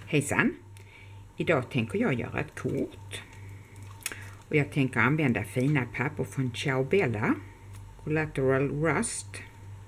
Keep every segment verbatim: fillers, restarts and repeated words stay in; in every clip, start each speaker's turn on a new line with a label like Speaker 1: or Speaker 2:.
Speaker 1: Hejsan! Idag tänker jag göra ett kort. Och jag tänker använda fina papper från Ciao Bella. Collateral Rust.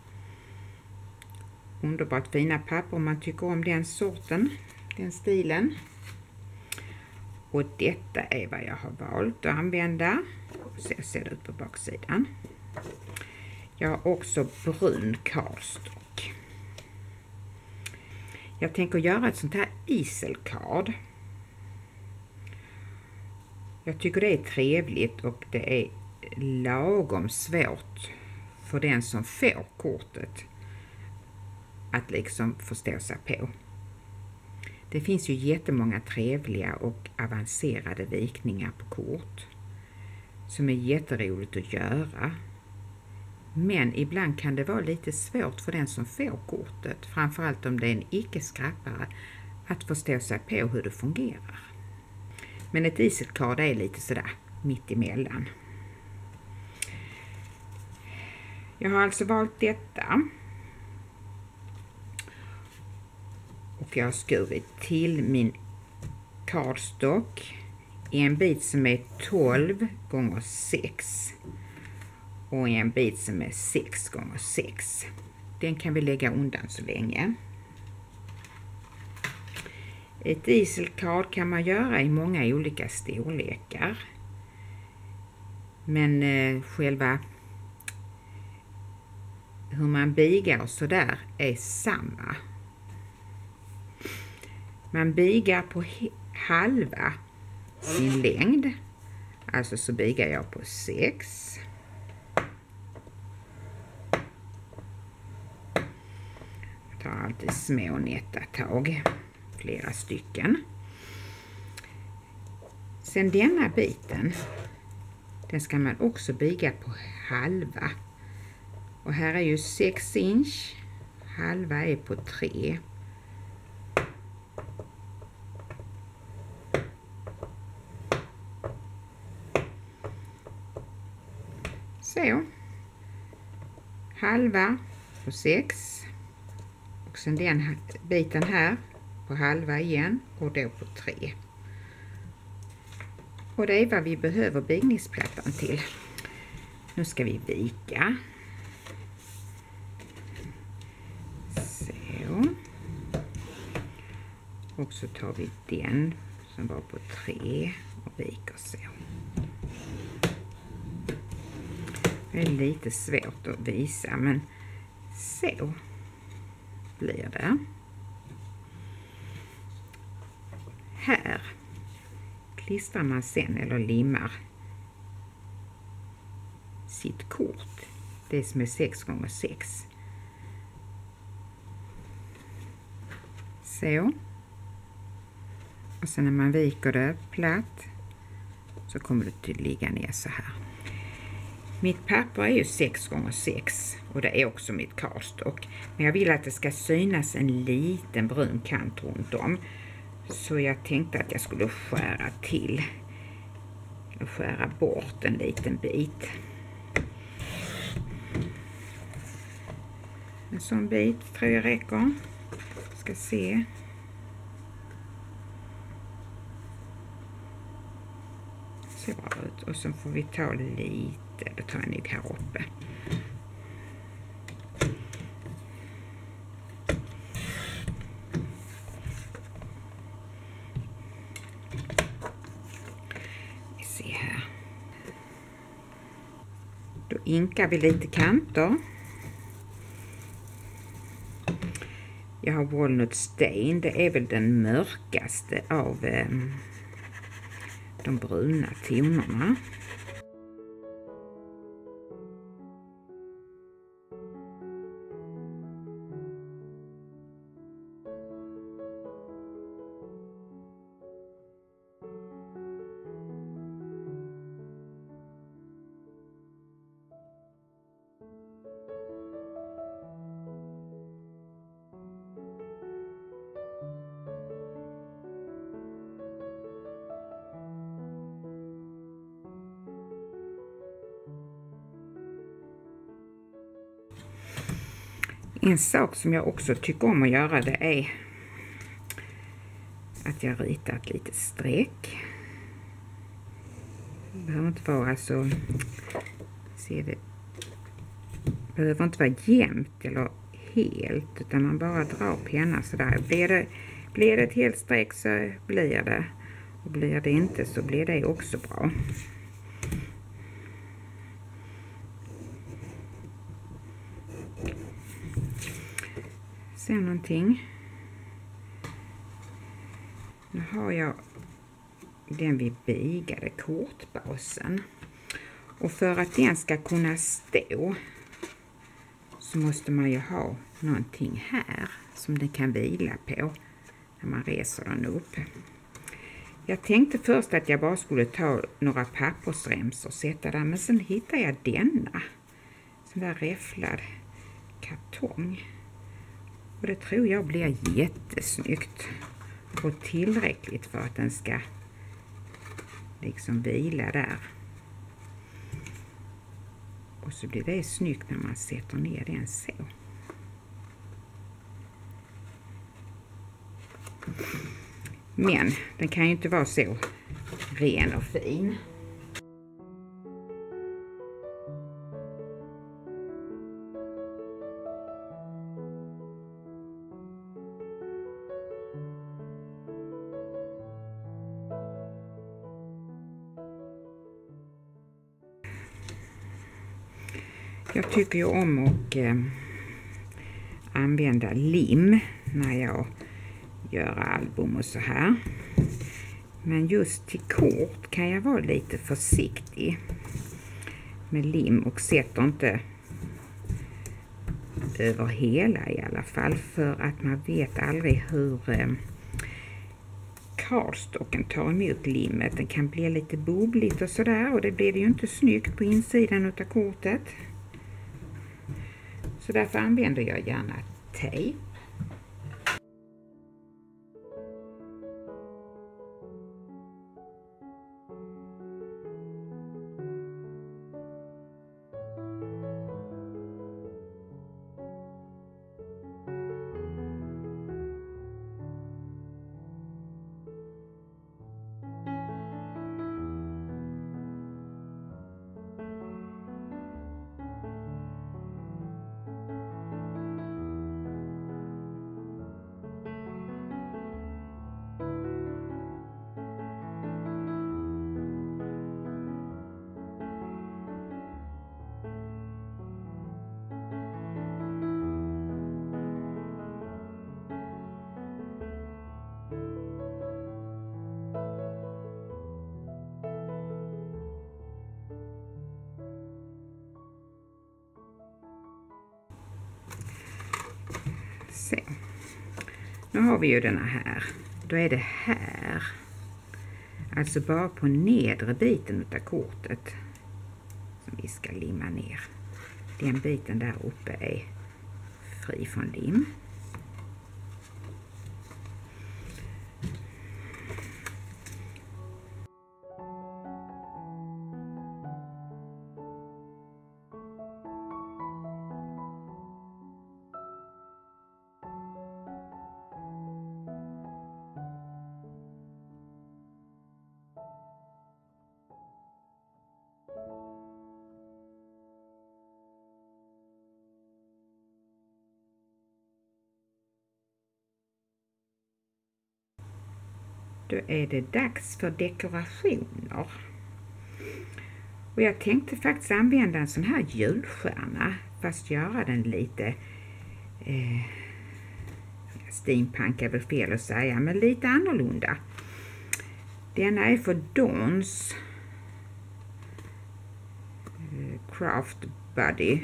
Speaker 1: Underbart fina papper om man tycker om den sorten, den stilen. Och detta är vad jag har valt att använda. Så ser det ut på baksidan. Jag har också brun cardstock. Jag tänker göra ett sånt här iselkard. Jag tycker det är trevligt och det är lagom svårt för den som får kortet att liksom förstå sig på. Det finns ju jättemånga trevliga och avancerade vikningar på kort som är jätteroligt att göra. Men ibland kan det vara lite svårt för den som får kortet, framförallt om det är en icke-skrappare, att förstå sig på hur det fungerar. Men ett iselkard är lite sådär mitt emellan. Jag har alltså valt detta. Och jag har skurit till min cardstock i en bit som är tolv gånger sex. Och en bit som är sex gånger sex. Den kan vi lägga undan så länge. Ett iselkard kan man göra i många olika storlekar. Men eh, själva hur man bigar och sådär är samma. Man bigar på halva sin längd. Alltså så bigar jag på sex. Jag tar alltid små nätta tag. Flera stycken. Sen denna biten. Den ska man också biga på halva. Och här är ju sex inch. Halva är på tre. Så. Halva på sex. Och sen den biten här på halva igen och då på tre. Och det är vad vi behöver bigningsplattan till. Nu ska vi vika. Så. Och så tar vi den som var på tre och viker så. Det är lite svårt att visa, men så blir det. Här klistrar man sen eller limmar sitt kort. Det som är sex gånger sex. Så. Och sen när man viker det platt så kommer det att ligga ner så här. Mitt papper är ju sex gånger sex och det är också mitt cardstock. Men jag vill att det ska synas en liten brun kant runt om. Så jag tänkte att jag skulle skära till. Och skära bort en liten bit. En sån bit tror jag räcker. Ska se. Ser bra ut. Och så får vi ta lite. Det tar jag nog här uppe. Vi ser här. Då inkar vi lite kanter. Jag har Walnut Stain. Det är väl den mörkaste av eh, de bruna tonerna. En sak som jag också tycker om att göra, det är att jag ritar ett litet streck. Det behöver inte vara alltså, se det, behöver inte vara jämnt eller helt, utan man bara drar pennan sådär. Blir det, blir det ett helt streck så blir det, och blir det inte så blir det också bra. Se någonting. Nu har jag den vi bigade kortbasen. Och för att den ska kunna stå så måste man ju ha någonting här som den kan vila på när man reser den upp. Jag tänkte först att jag bara skulle ta några pappersremsor och sätta där, men sen hittade jag denna. Sån där räfflad kartong. Och det tror jag blir jättesnyggt. Och tillräckligt för att den ska liksom vila där. Och så blir det snyggt när man sätter ner den så. Men den kan ju inte vara så ren och fin. Jag tycker ju om att eh, använda lim när jag gör album och så här. Men just till kort kan jag vara lite försiktig med lim och sätter inte över hela i alla fall, för att man vet aldrig hur eh, cardstocken tar emot limmet. Den kan bli lite bubbligt och sådär, och det blir det ju inte snyggt på insidan av kortet. Så därför använder jag gärna tejp. Så. Nu har vi ju denna här. Då är det här. Alltså bara på nedre biten av kortet som vi ska limma ner. Den biten där uppe är fri från lim. Då är det dags för dekorationer. Och jag tänkte faktiskt använda en sån här julstjärna, fast göra den lite eh, steampunk är väl fel att säga, men lite annorlunda. Denna är för Dawn's eh, Craft Buddy.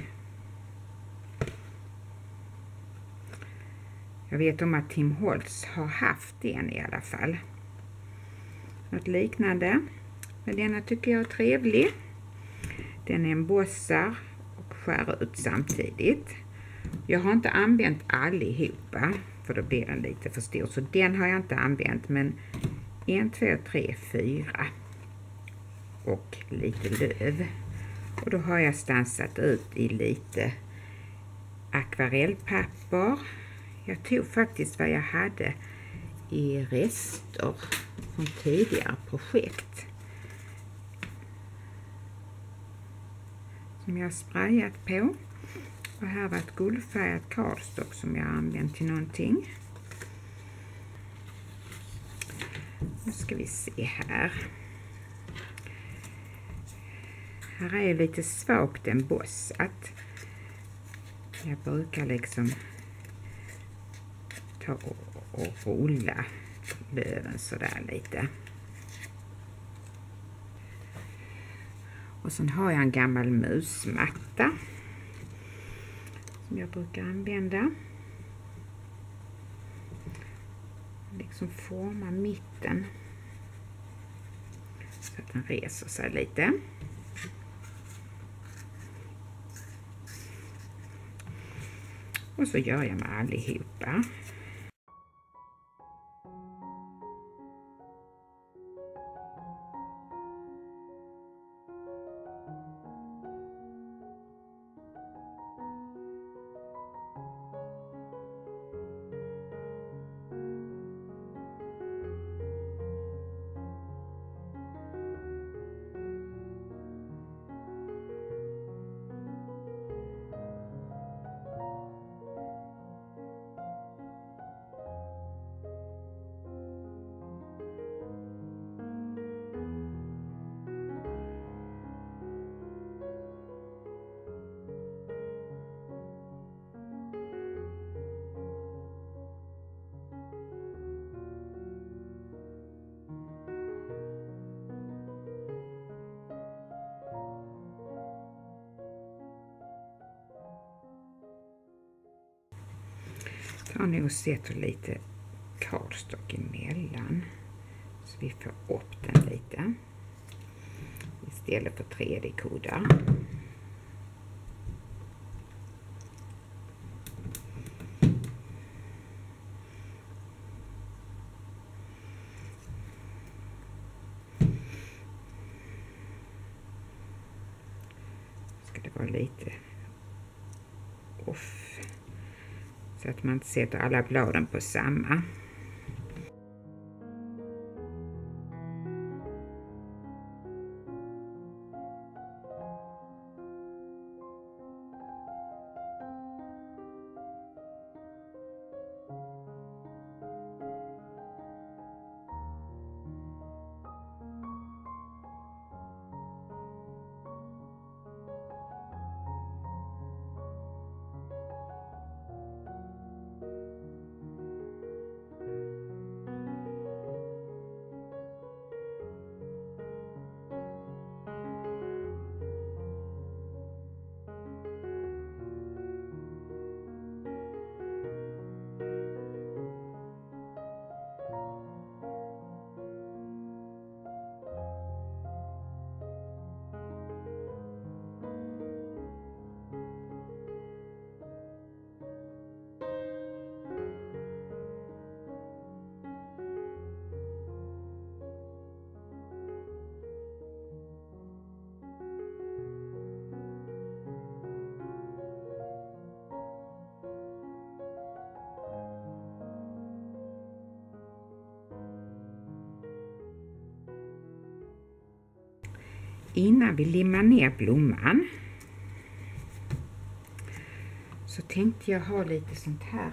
Speaker 1: Jag vet om att Tim Holtz har haft den i alla fall. Något liknande. Men denna tycker jag är trevlig. Den embossar och skär ut samtidigt. Jag har inte använt allihopa, för då blir den lite för stor. Så den har jag inte använt, men en, två, tre, fyra. Och lite löv. Och då har jag stansat ut i lite akvarellpapper. Jag tog faktiskt vad jag hade i rester från tidigare projekt som jag har sprayat på. Och här var ett guldfärgat cardstock som jag har använt till någonting. Nu ska vi se här. Här är lite svagt embossat. Jag brukar liksom ta och, och rulla löven sådär lite. Och sen har jag en gammal musmatta som jag brukar använda. Liksom forma mitten så att den reser sig lite. Och så gör jag med allihopa. Tar nu och sätter lite cardstock emellan så vi får upp den lite istället för tre D-kuddar. Ska det vara lite off. Så att man inte sätter alla bladen på samma. Innan vi limmar ner blomman så tänkte jag ha lite sånt här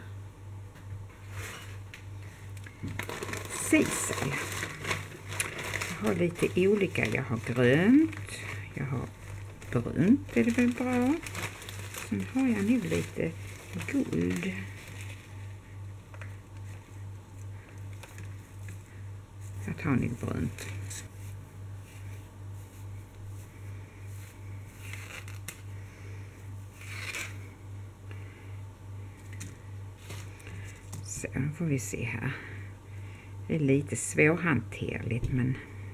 Speaker 1: sisal. Jag har lite olika, jag har grönt, jag har brunt, är det väl bra. Sen har jag nu lite guld. Jag tar nu brunt. Så nu får vi se här. Det är lite svårhanterligt, men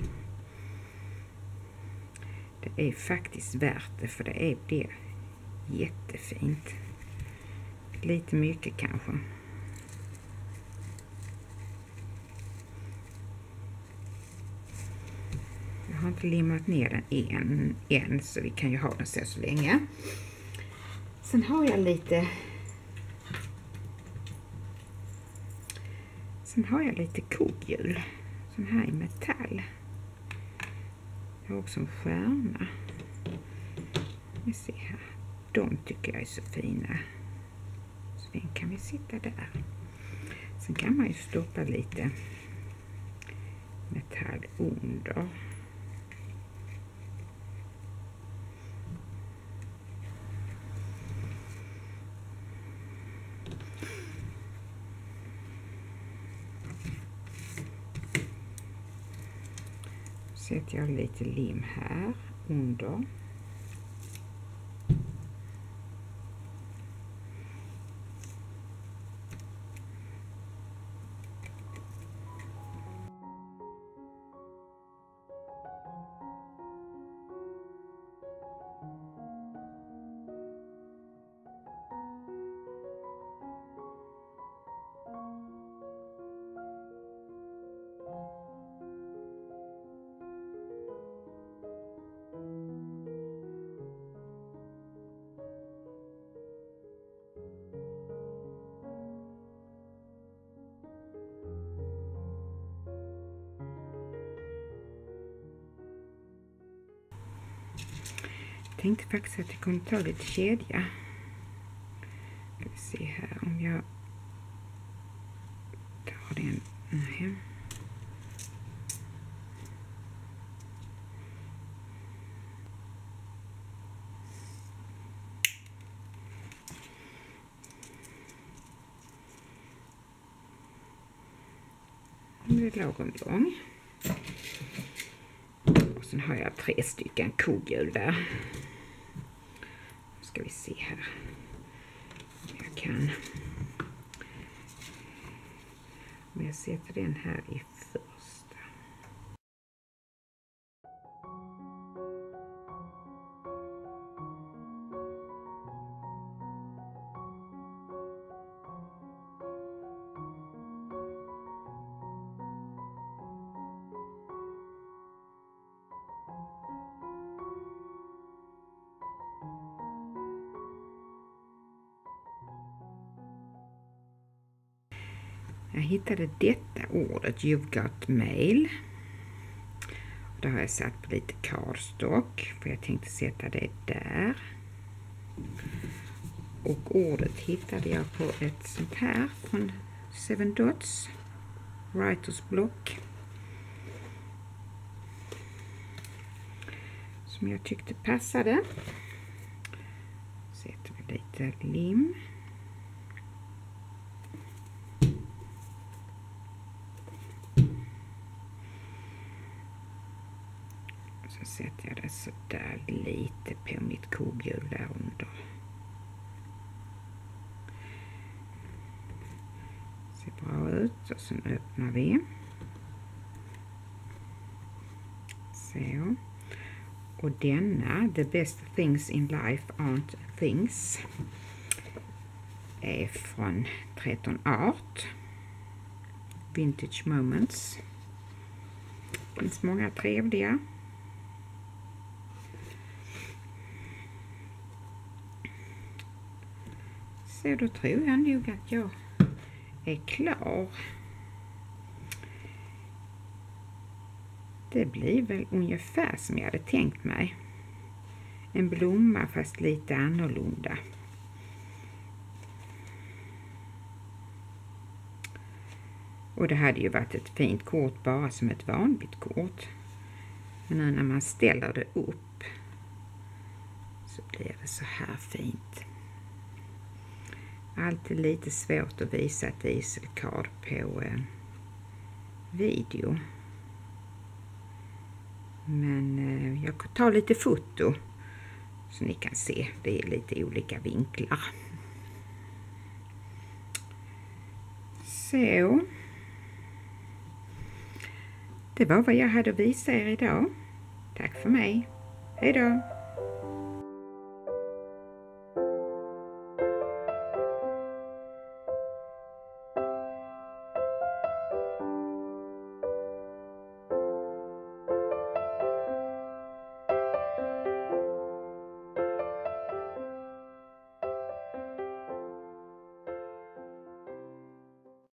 Speaker 1: det är faktiskt värt det, för det är det jättefint. Lite mycket kanske. Jag har inte limmat ner den än, än så vi kan ju ha den så, så länge. Sen har jag lite Sen har jag lite kugghjul. Sån här i metall. Jag har också en stjärna. Vi ser här. De tycker jag är så fina. Så den kan vi sitta där. Sen kan man ju stoppa lite metall under. Sätter jag lite lim här under. Jag tänkte faktiskt att jag kunde ta lite kedja. Ska vi se här om jag tar den. Nej. Den är lagom lång. Och sen har jag tre stycken kugghjul där. Nu ska vi se här. Jag kan. Men jag sätter den här i första. Jag hittade detta ordet, You've got mail. Och där har jag satt på lite cardstock, för jag tänkte sätta det där. Och ordet hittade jag på ett sånt här från Seven Dots, Writers Block. Som jag tyckte passade. Sätter vi lite lim. Så sätter jag det så där lite på mitt kugghjul där under. Ser bra ut och sen öppnar vi. Så. Och denna, The Best Things in Life Aren't Things, är från tretton Art. Vintage Moments. Det finns många trevliga. Så då tror jag nog att jag är klar. Det blir väl ungefär som jag hade tänkt mig. En blomma fast lite annorlunda. Och det hade ju varit ett fint kort bara som ett vanligt kort. Men nu när man ställer det upp så blir det så här fint. Alltid lite svårt att visa ett iselkard på eh, video. Men eh, jag tar lite foto så ni kan se. Det är lite olika vinklar. Så. Det var vad jag hade att visa er idag. Tack för mig. Hej då!